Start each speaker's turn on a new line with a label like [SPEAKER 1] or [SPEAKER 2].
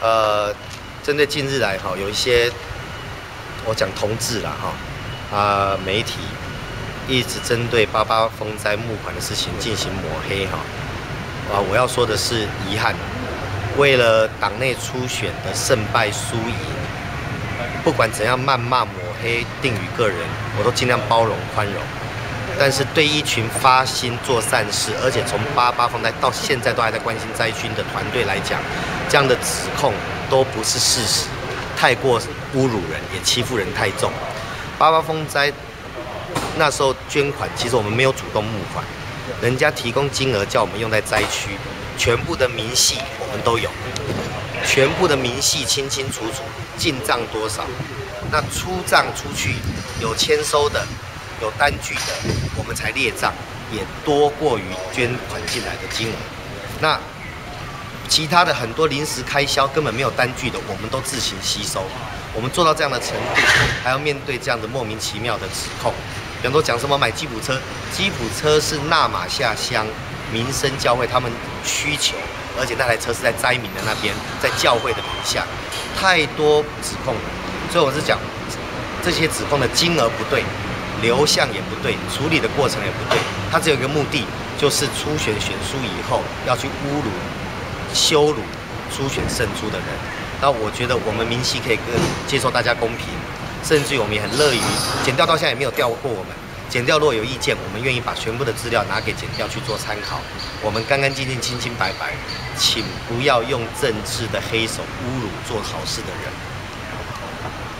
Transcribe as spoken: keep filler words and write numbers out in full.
[SPEAKER 1] 呃，针对近日来哈，有一些我讲同志啦哈，啊媒体一直针对八八风灾募款的事情进行抹黑哈，啊我要说的是遗憾，为了党内初选的胜败输赢，不管怎样谩骂抹黑定于个人，我都尽量包容宽容。但是对一群发心做善事，而且从八八风灾到现在都还在关心灾区的团队来讲，这样的指控都不是事实，太过侮辱人，也欺负人太重。八八风灾那时候捐款，其实我们没有主动募款，人家提供金额叫我们用在灾区，全部的明细我们都有，全部的明细清清楚楚，进账多少，那出账出去有签收的。有单据的，我们才列账，也多过于捐款进来的金额。那其他的很多临时开销根本没有单据的，我们都自行吸收。我们做到这样的程度，还要面对这样的莫名其妙的指控。比方说讲什么买吉普车，吉普车是纳马夏乡民生教会他们需求，而且那台车是在灾民的那边，在教会的名下，太多指控了。所以我是讲，这些指控的金额不对。流向也不对，处理的过程也不对，它只有一个目的，就是初选选输以后要去侮辱、羞辱初选胜出的人。那我觉得我们明晰可以跟接受大家公平，甚至于我们也很乐于检调到现在也没有调过我们。检调若有意见，我们愿意把全部的资料拿给检调去做参考。我们干干净净、清清白白，请不要用政治的黑手侮辱做好事的人。